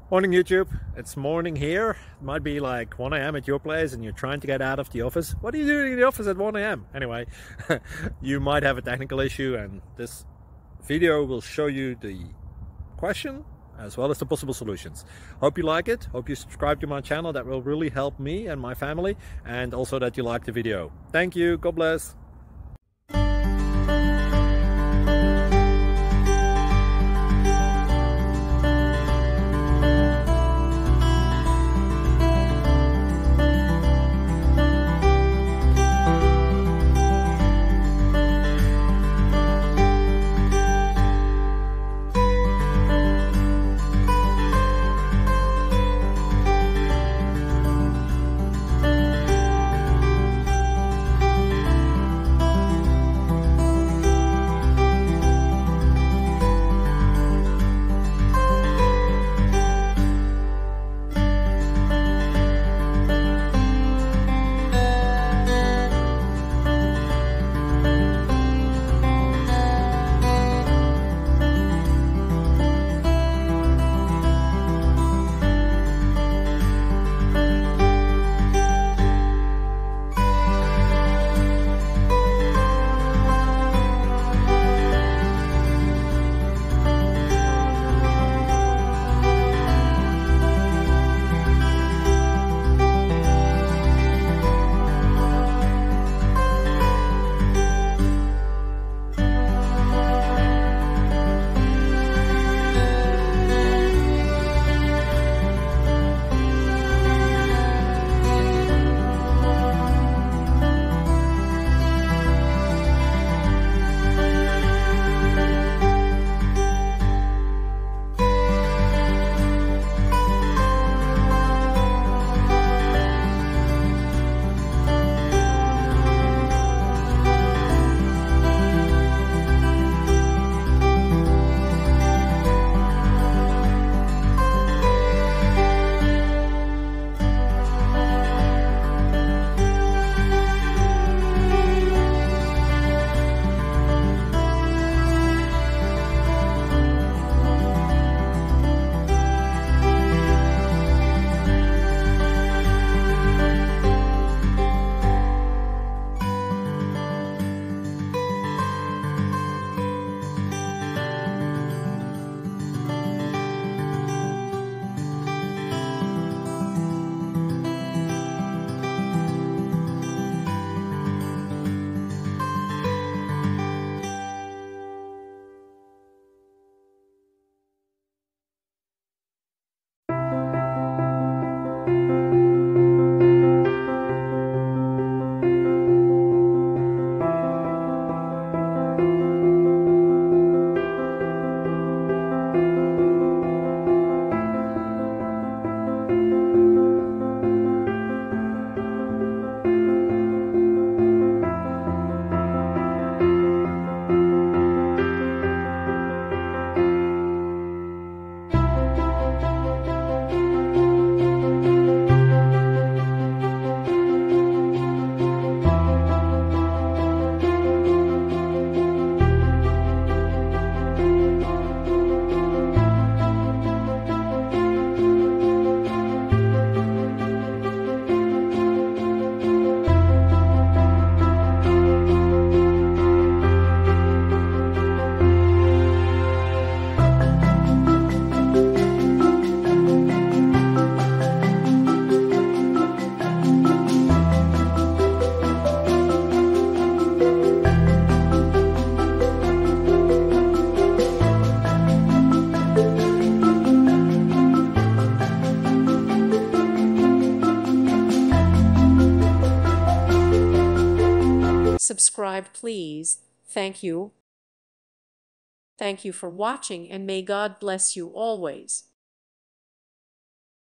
Morning YouTube, it's morning here. It might be like 1 a.m. at your place and you're trying to get out of the office. What are you doing in the office at 1 a.m? Anyway, you might have a technical issue and this video will show you the question as well as the possible solutions. Hope you like it, hope you subscribe to my channel. That will really help me and my family, and also that you like the video. Thank you, God bless. Subscribe, please. Thank you. Thank you for watching, and may God bless you always.